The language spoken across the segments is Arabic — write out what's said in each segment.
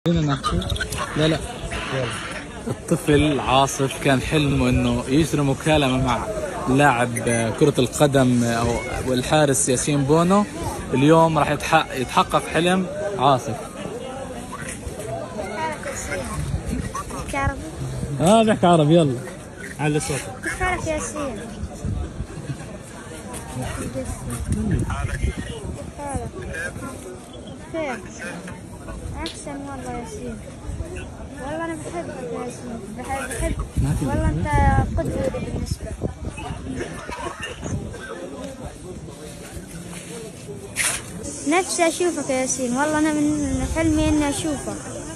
خلينا نحكي. لا الطفل عاصف كان حلمه انه يجري مكالمة مع لاعب كرة القدم او الحارس ياسين بونو. اليوم راح يتحقق حلم عاصف. بحكي عربي؟ بحكي عربي. يلا علي صوتك. كيف حالك يا ياسين؟ كيف حالك؟ بخير. أحسن والله ياسين. والله أنا بحبك يا ياسين. بحب والله أنت قدوة بالنسبة. نفسي أشوفك يا ياسين، والله أنا من حلمي إني أشوفك.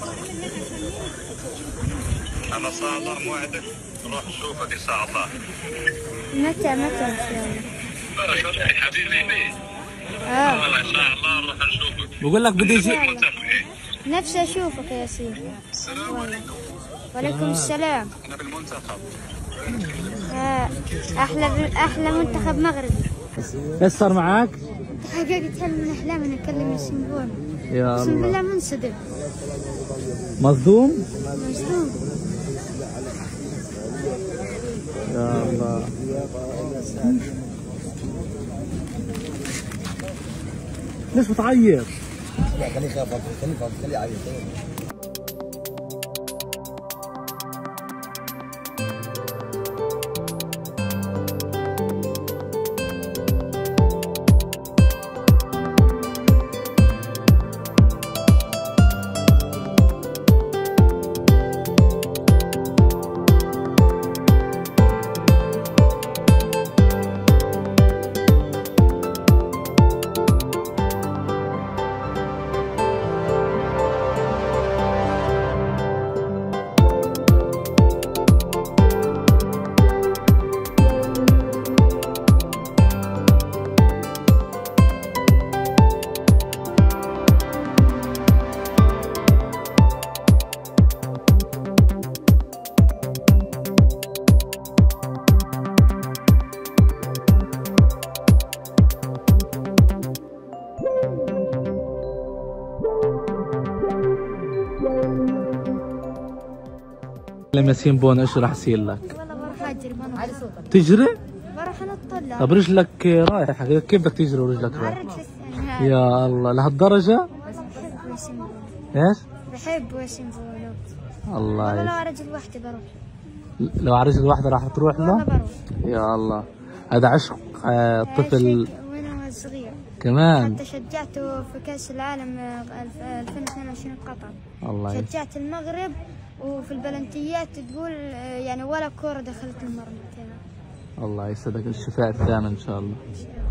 أنا صار الله موعدك نروح نشوفك إن شاء الله. متى إن شاء الله؟ حبيبي. والله إن شاء الله نروح نشوفك. بقول لك بدي اجي. نفسي أشوفك يا ياسين. السلام عليكم. وعليكم السلام. أنا بالمنتخب. أحلى منتخب مغربي. ايش صار معك؟ حققت حلم من أحلامي إني أكلم ياسين بونو. يا أقسم بالله الله. منصدم. مصدوم؟ مصدوم. يا الله. ليش بتعيط؟ خليه يخاف، خليه يعيط. لما ياسين بونو ايش راح يصير لك؟ والله بروح أجري بنط. تجري؟ بروح أنط. طب رجلك رايحة، كيف بدك تجري ورجلك رايحة؟ يا الله لهالدرجة؟ والله بحب ياسين بونو. ايش؟ بحب ياسين بونو. الله والله لو يس. على رجل واحدة بروح. لو على رجل واحدة راح تروح والله له؟ بروح. يا الله هذا عشق الطفل وأنا صغير. كمان. حتى شجعته في كأس العالم 2022 قطر. الله يس. شجعت المغرب، وفي البلنتيات تقول يعني ولا كورة دخلت المرمى. الله يسعدك، الشفاء الثامن ان شاء الله.